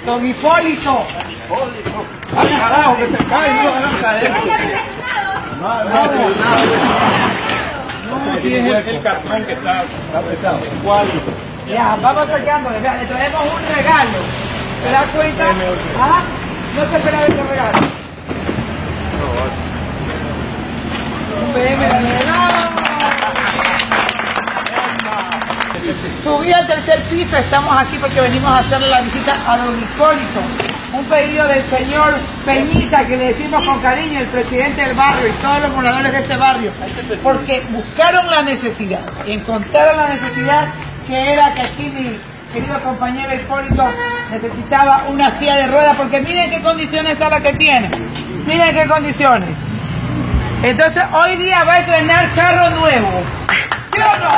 Don Hipólito. ¡Al carajo que se cae! ¡No van a caer! No, aquí es el cartón que está pesado. ¿Cuál? Ya, vamos sacándole. Vean, le traemos un regalo. ¿Te das cuenta? ¿Ah? No te esperaba este regalo. Un PM de regalo. Subí al tercer piso, estamos aquí porque venimos a hacerle la visita a don Hipólito. Un pedido del señor Peñita, que le decimos con cariño, el presidente del barrio y todos los moradores de este barrio, porque buscaron la necesidad, encontraron la necesidad que era que aquí mi querido compañero Hipólito necesitaba una silla de ruedas, porque miren qué condiciones está la que tiene, miren qué condiciones. Entonces hoy día va a estrenar carro nuevo. ¿Sí o no?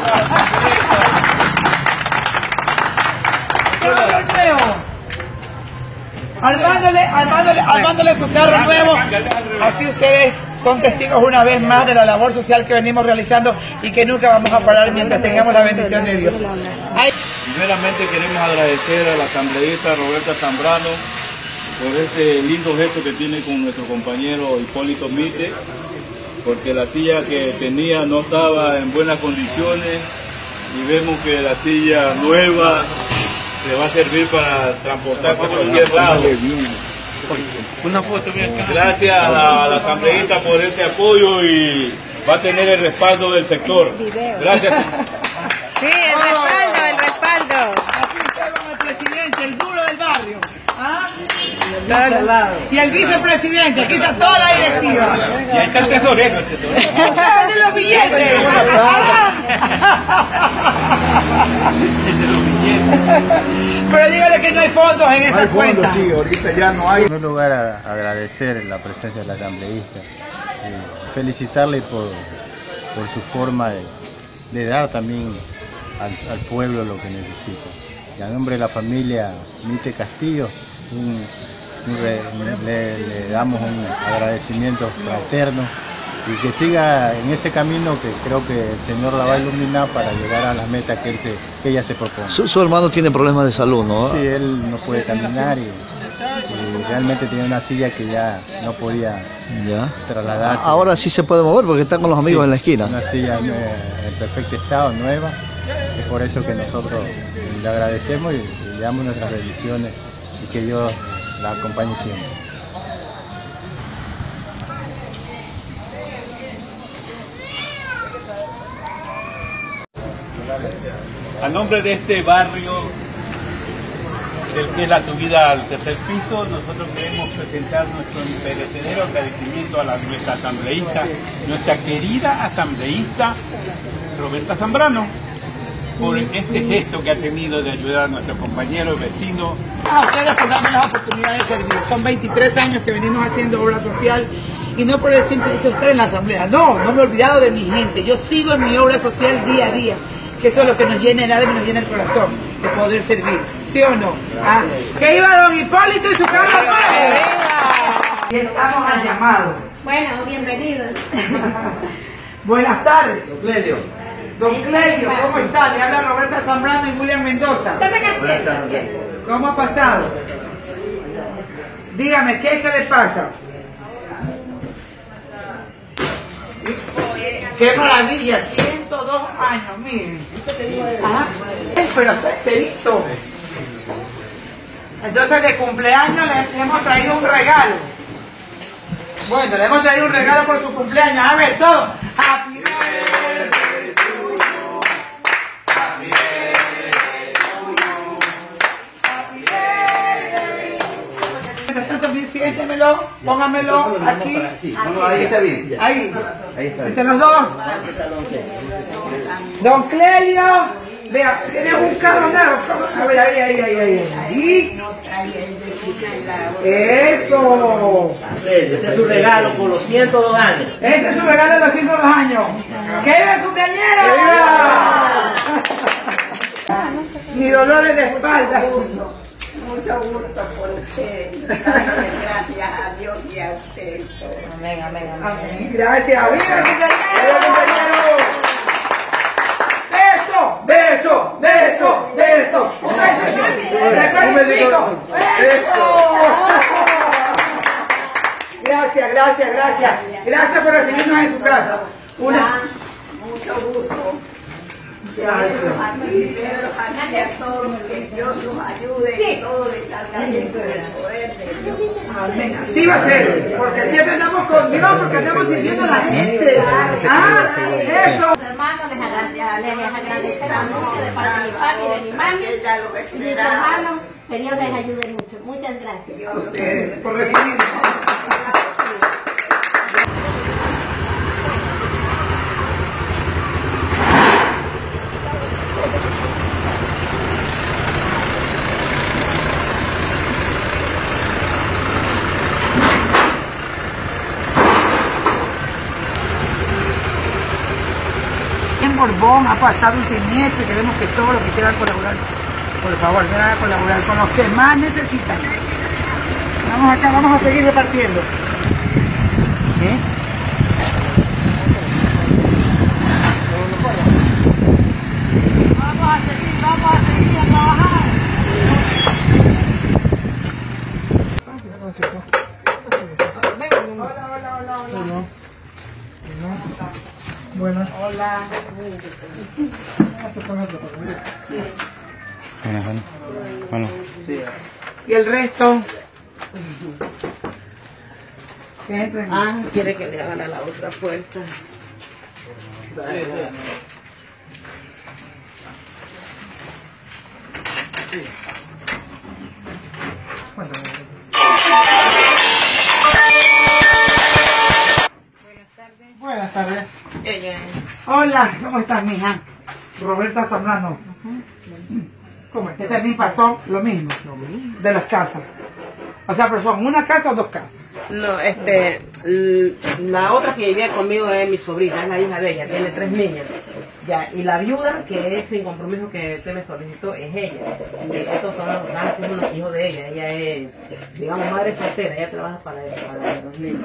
Carro nuevo. Armándole su carro nuevo. Así ustedes son testigos una vez más de la labor social que venimos realizando y que nunca vamos a parar mientras tengamos la bendición de Dios. Primeramente queremos agradecer a la asambleísta Roberta Zambrano por este lindo gesto que tiene con nuestro compañero Hipólito Mite, porque la silla que tenía no estaba en buenas condiciones y vemos que la silla nueva le va a servir para transportarse a cualquier lado. Una foto bien. Gracias a la asambleísta por este apoyo y va a tener el respaldo del sector. Gracias. Sí, el respaldo. Aquí está con el presidente, el duro del barrio. ¿Ah? Y el vicepresidente, aquí está toda la directiva. Y ahí está el tesorero. ¡De los billetes! Pero dígale que no hay fondos en esa cuenta. Sí, ahorita ya no hay. En primer lugar, agradecer la presencia de la asambleísta, felicitarle por su forma de dar también al pueblo lo que necesita. Y a nombre de la familia Mite Castillo, le damos un agradecimiento fraterno y que siga en ese camino que creo que el Señor la va a iluminar para llegar a las metas que ella se propone. Su hermano tiene problemas de salud, ¿no? Sí, él no puede caminar y realmente tiene una silla que ya no podía trasladarse. Ahora sí se puede mover porque está con los amigos en la esquina. Una silla en perfecto estado, nueva. Es por eso que nosotros le agradecemos y le damos nuestras bendiciones y que Dios la acompañe siempre. A nombre de este barrio, del que es la subida al tercer piso, nosotros queremos presentar nuestro imperecedero agradecimiento a nuestra asambleísta, nuestra querida asambleísta Roberta Zambrano, por este gesto que ha tenido de ayudar a nuestros compañeros, vecinos. A ustedes por darme las oportunidades de servir. Son 23 años que venimos haciendo obra social y no por el simple hecho de estar en la asamblea. No me he olvidado de mi gente. Yo sigo en mi obra social día a día, que eso es lo que nos llena el alma y nos llena el corazón, de poder servir. ¿Sí o no? ¿Ah? Que iba don Hipólito y su carro nuevo. Y estamos al llamado. Bueno, bienvenidos. Buenas tardes. Don Clelio, ¿cómo está? Le habla Roberta Zambrano y William Mendoza. ¿Cómo ha pasado? Dígame, ¿qué es que le pasa? ¡Qué maravilla! 102 años, miren. Ajá. Pero está enterito. Entonces de cumpleaños le hemos traído un regalo. Bueno, le hemos traído un regalo por su cumpleaños. A ver, todo. Happy birthday to you. Happy birthday to you. Happy birthday to you. Mientras tanto, siéntemelo, póngamelo aquí. Ahí está bien. Ahí está. Entre los dos. Don Clelio. Vea, tiene un carro nuevo. A ver, ahí. Eso. Este es su regalo por los 102 años. Este es su regalo de los 102 años. ¡Que viva el cumpleañero! Ni dolores de espalda. Mucho gusto por usted. Gracias a Dios y a usted. Amén, amén, amén. Gracias. ¡Viva el cumpleañero! ¡Beso! ¡Beso! Eso, de eso, de eso. Un besito. Eso. Gracias, gracias, gracias. Gracias por recibirnos en su casa. Mucho gusto. Aquí a todos, que Dios los ayude, que todos les salga bien con el poder de Dios. Amén. Así va a ser, porque siempre andamos con Dios, porque andamos sirviendo a la gente. Eso. Hermanos, les agradecemos mucho de parte de mi papi y de mi mami y mis hermanos. Que Dios les ayude mucho. Muchas gracias. A ustedes por recibirnos. En Borbón ha pasado un siniestro y queremos que todos los que quieran colaborar, por favor, vengan a colaborar con los que más necesitan. Vamos acá, vamos a seguir repartiendo. ¿Qué? Vamos a seguir a trabajar. Hola. Buenas. Hola. Bueno. Sí. ¿Y el resto? ¿Qué entren? Quiere que le hagan a la otra puerta. Buenas tardes. Hola, ¿cómo estás, mija? Roberta Zambrano. ¿Cómo es? Este también pasó lo mismo, de las casas. O sea, pero son una casa o dos casas. No, la otra que vivía conmigo es mi sobrina, es la hija de ella, tiene 3 niñas. Ya, y la viuda, que es sin compromiso que usted me solicitó, es ella. Y estos son los hijos de ella. Ella es, digamos, madre soltera, ella trabaja para los niños.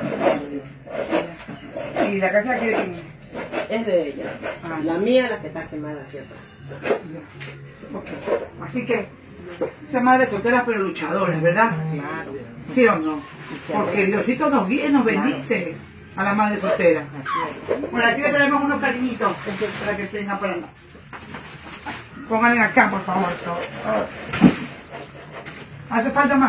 ¿Y la casa que Es de ella. La mía es la que está quemada, ¿cierto? Okay. Así que, esa madre soltera pero luchadora, ¿verdad? Claro. ¿Sí o no? Porque Diosito nos guía y nos bendice a la madre soltera. Por aquí le traemos unos cariñitos para que tengan para nada. Pónganle acá, por favor. ¿Hace falta más?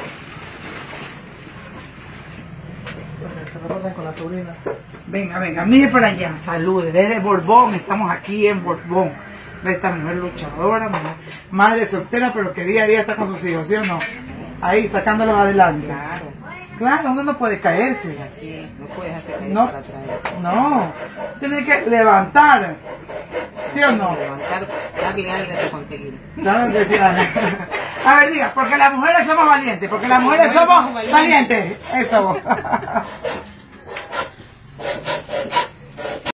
Se recuerdan con la sobrina. Venga, venga, mire para allá, salude, desde Borbón, estamos aquí en Borbón. Esta mujer luchadora, madre soltera, pero que día a día está con sus hijos, ¿sí o no? Ahí, sacándolos adelante. Claro, uno no puede caerse. Así, no puedes hacer caer No, para atrás. no, tiene que levantar, ¿sí o no? Levantar, darle algo de conseguir. Claro que sí, Ana. A ver, diga, porque las mujeres somos valientes, porque las mujeres somos valientes. Eso.